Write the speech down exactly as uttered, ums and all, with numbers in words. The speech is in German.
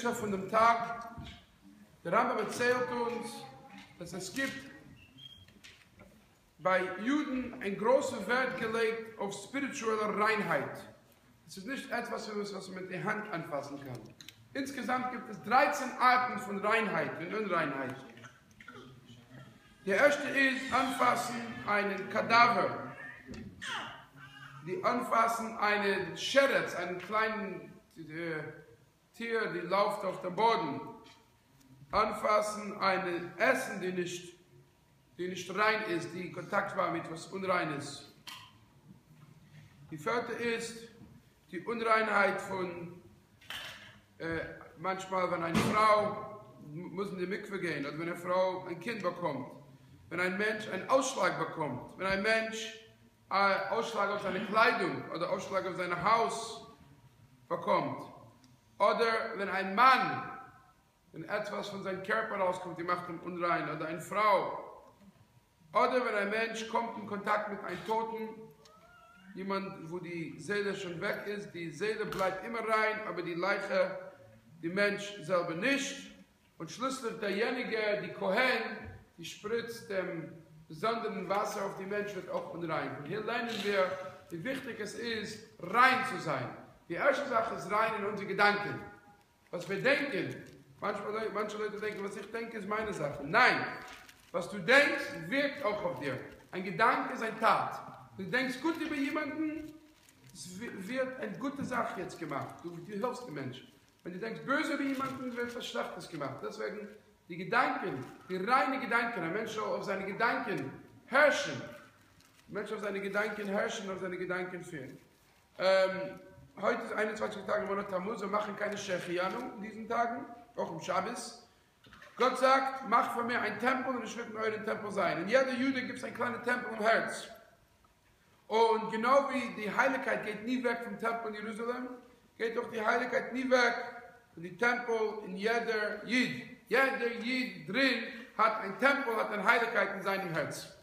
Mitzvah von dem Tag. Der Rambam erzählt uns, dass es gibt bei Juden ein großer Wert gelegt auf spirituelle Reinheit. Es ist nicht etwas, was man mit der Hand anfassen kann. Insgesamt gibt es dreizehn Arten von Reinheit und Unreinheit. Der erste ist anfassen einen Kadaver. Die anfassen einen Scheretz, einen kleinen äh, Tier, die läuft auf dem Boden. Anfassen ein Essen, die nicht, die nicht rein ist, die in Kontakt war mit etwas Unreines. Die vierte ist die Unreinheit von äh, manchmal, wenn eine Frau muss in die Mikve gehen, oder wenn eine Frau ein Kind bekommt, wenn ein Mensch einen Ausschlag bekommt, wenn ein Mensch einen Ausschlag auf seine Kleidung oder Ausschlag auf sein Haus bekommt, oder wenn ein Mann, wenn etwas von seinem Körper rauskommt, die macht ihn unrein, oder eine Frau, oder wenn ein Mensch kommt in Kontakt mit einem Toten, jemand, wo die Seele schon weg ist, die Seele bleibt immer rein, aber die Leiche, die Mensch selber nicht. Und schließlich derjenige, die Kohen, die spritzt dem besonderen Wasser auf die Mensch, wird auch unrein. Und hier lernen wir, wie wichtig es ist, rein zu sein. Die erste Sache ist rein in unsere Gedanken. Was wir denken, manchmal, manche Leute denken, was ich denke, ist meine Sache. Nein, was du denkst, wirkt auch auf dir. Ein Gedanke ist eine Tat. Du denkst gut über jemanden, es wird eine gute Sache jetzt gemacht. Du, du hilfst dem Menschen. Wenn du denkst böse über jemanden, wird was Schlechtes gemacht. Deswegen die Gedanken, die reinen Gedanken, ein Mensch soll auf seine Gedanken herrschen. Ein Mensch auf seine Gedanken herrschen, auf seine Gedanken führen. Ähm, heute ist einundzwanzig Tage im Monat Tammuz, wir machen keine Shechianu in diesen Tagen, auch im Schabbos. Gott sagt, mach von mir einen Tempel und ich will in eurem Tempel sein. In jeder Jude gibt es einen kleinen Tempel im Herz. Und genau wie die Heiligkeit geht nie weg vom Tempel in Jerusalem, geht auch die Heiligkeit nie weg von dem Tempel in jeder Jid. Jeder Jid drin hat ein Tempel, hat eine Heiligkeit in seinem Herz.